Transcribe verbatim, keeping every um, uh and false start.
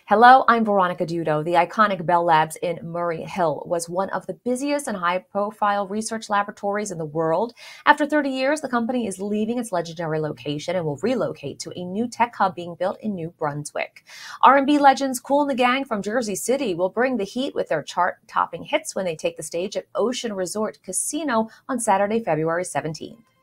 Hello, I'm Veronica Dudo. The iconic Bell Labs in Murray Hill was one of the busiest and high-profile research laboratories in the world. After thirty years, the company is leaving its legendary location and will relocate to a new tech hub being built in New Brunswick. R and B legends Kool and the Gang from Jersey City will bring the heat with their chart-topping hits when they take the stage at Ocean Resort Casino on Saturday, February seventeenth.